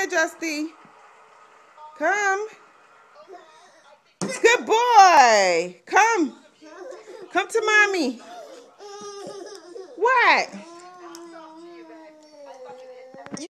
here, Justy. Come. Good boy. Come. Come to mommy. What?